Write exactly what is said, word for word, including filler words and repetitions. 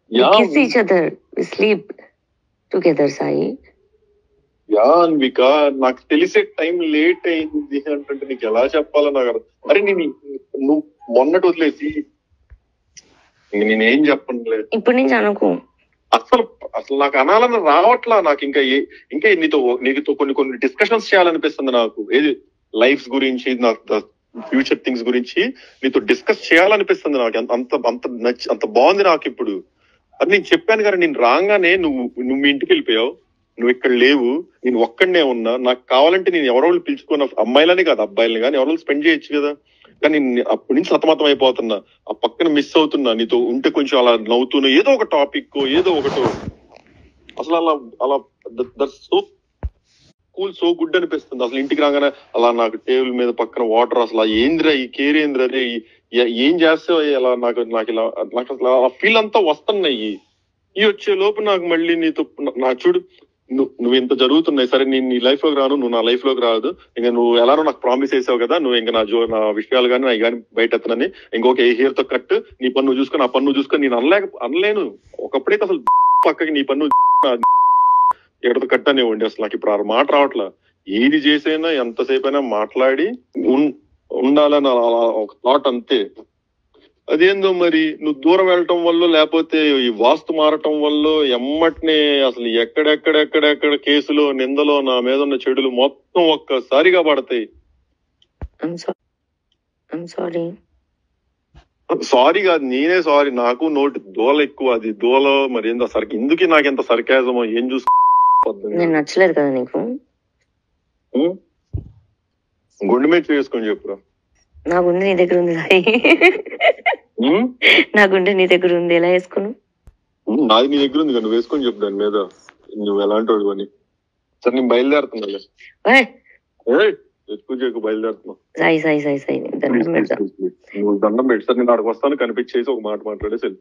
We Yeah, kiss each other. We sleep together, Sai. Yeah Anvika, నాకు తెలిసే time late అయింది అంటే నీకు ఎలా చెప్పాలో నాకు అర్థం. అరే నేను నువ్వు మొన్నటి వదిలేసి ఇంక నేనేం చెప్పనులే. ఇప్పుడు నుంచి అనుకో. అసలు అసలు నాకు అనాలని రావట్లా. నాకు ఇంకా ఏ ఇంకా నీతో నీతో కొన్ని కొన్ని డిస్కషన్స్ చేయాలనిపిస్తుంది నాకు. ఏది లైఫ్ గురించి, నాకు ఫ్యూచర్ థింగ్స్ గురించి నీతో డిస్కస్ చేయాలనిపిస్తుంది నాకు. అంత అంత నచ్చి అంత బాగుంది నాకు ఇప్పుడు. అది నేను చెప్పాను కదా, నేను రాగానే నువ్వు నువ్వు మీ ఇంటికి వెళ్ళిపోయావు, నువ్వు ఇక్కడ లేవు, నేను ఒక్కడనే ఉన్నా. నాకు కావాలంటే నేను ఎవరో పిలుచుకున్న అమ్మాయిలని కాదు అబ్బాయిలని కానీ ఎవరో స్పెండ్ చేయొచ్చు కదా. కానీ అప్పటి నుంచి సతమతం అయిపోతున్నా, ఆ పక్కన మిస్ అవుతున్నా. నీతో ఉంటే కొంచెం అలా నవ్వుతున్నా, ఏదో ఒక టాపిక్ ఏదో ఒకటో. అసలు అలా అలా that's so cool, so good అనిపిస్తుంది. అసలు ఇంటికి రాగానే అలా నాకు టేబుల్ మీద పక్కన వాటర్, అసలు ఏంద్రా ఈ కేర్ ఏంద్రా, రే ఏం చేస్తావు అలా, నాకు నాకు ఇలా నాకు అసలు ఆ ఫీల్ అంతా వస్తున్నాయి. ఈ వచ్చే లోపు నాకు మళ్ళీ నీతో నా చూడు నువ్వు నువ్వు ఇంత జరుగుతున్నాయి. సరే నేను నీ లైఫ్ లోకి రాను, నువ్వు నా లైఫ్ లోకి రాదు. ఇంకా నువ్వు ఎలానో నాకు ప్రామిస్ చేసావు కదా, నువ్వు ఇంకా నా జో నా విషయాలు కానీ అవి కానీ బయట ఎత్తనని. ఇంకొక ఏ హెయిర్ తో కట్, నీ పన్ను చూసుకొని ఆ పన్ను చూసుకొని నేను అనలేక అనలేను. ఒకప్పుడైతే అసలు పక్కకి నీ పన్ను ఎక్కడితో కట్ అనేవ్వండి. అసలు నాకు ఇప్పుడు ఆ మాట రావట్లా. ఏది చేసైనా ఎంతసేపు అయినా మాట్లాడి ఉండాలని ఒక థాట్ అంతే. అదేందో మరి నువ్వు దూరం వెళ్ళటం వల్ల లేకపోతే ఈ వాస్తు మారటం వల్ల ఎమ్మటినే అసలు ఎక్కడెక్కడెక్కడెక్కడ కేసులు నిందలో నా మీద ఉన్న చెడులు మొత్తం ఒక్కసారిగా పడతాయి. సారీ కాదు, నేనే సారీ. నాకు నోటి దూల ఎక్కువ. అది దూల మరి ఏందో సరికి ఎందుకు నాకు ఎంత సర్కాజమో ఏం చూసుకో. నచ్చలేదు కదా నీకు? గుండె మీద చేసుకొని చెప్పురా. నా గుండె నీ దగ్గర ఉంది సాయి. నా గుండె నీ దగ్గర ఉంది, ఎలా వేసుకున్నావు? నాది నీ దగ్గర ఉంది కదా, నువ్వు వేసుకొని చెప్పు దాని మీద నువ్వు ఎలాంటి వాడు అని. సరే నేను బయలుదేరుతున్నా. ఎక్కువ చేయకు, బయలుదేరుతున్నా. సాయి సాయి సాయి సాయి దండం పెడతా. నువ్వు దండం పెట్టి సార్ నేను అక్కడికి వస్తాను, కనిపించేసి ఒక మాట మాట్లాడేసి